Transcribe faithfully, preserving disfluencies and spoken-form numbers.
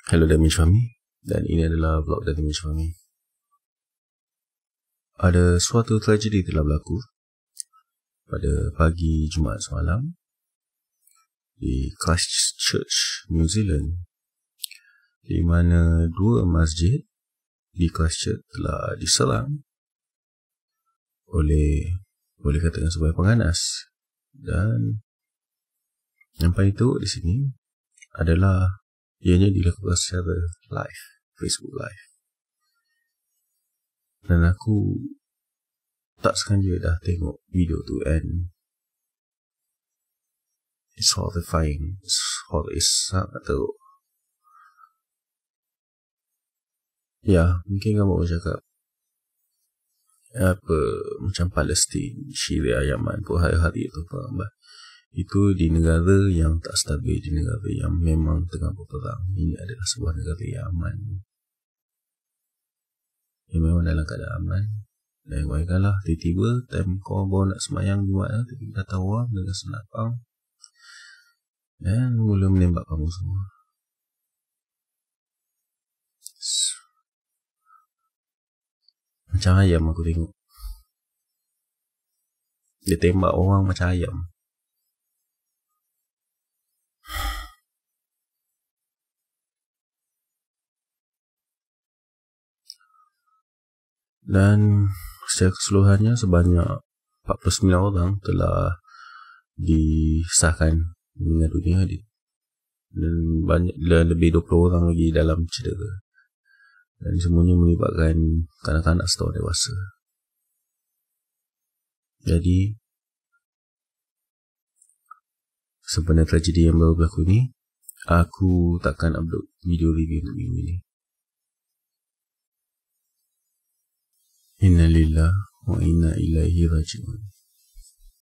Hello Damage Fahmi, dan ini adalah vlog dari Damage Fahmi. Ada suatu tragedi telah berlaku pada pagi Jumaat semalam di Christchurch, New Zealand, di mana dua masjid di Christchurch telah diserang oleh, boleh katakan, sebagai pengganas. Dan yang paling teruk di sini adalah ianya dilakukan secara live, Facebook live. Dan aku tak sengaja dah tengok video tu, and it's horrifying. It's horror, it's sangat teruk. Ya, mungkin kamu mau cakap apa, macam Palestin, Syria, Yaman pun hari-hari itu faham. Itu di negara yang tak stabil, di negara yang memang tengah berperang. Ini adalah sebuah negara yang aman, yang memang dalam keadaan aman. Dan bayangkanlah, tiba-tiba time kau baru nak semayang Jumaat, tapi datang orang dengan senapang dan mula menembak kamu semua. Macam ayam aku tengok. Dia tembak orang macam ayam. Dan secara keseluruhannya sebanyak empat puluh sembilan orang telah disahkan meninggal dunia, dan banyak, lebih dua puluh orang lagi dalam cedera, dan semuanya melibatkan kanak-kanak serta dewasa. Jadi sempena tragedi yang baru berlaku ni, aku takkan upload video review untuk minggu ni. Inna lillahi wa inna ilaihi raji'un.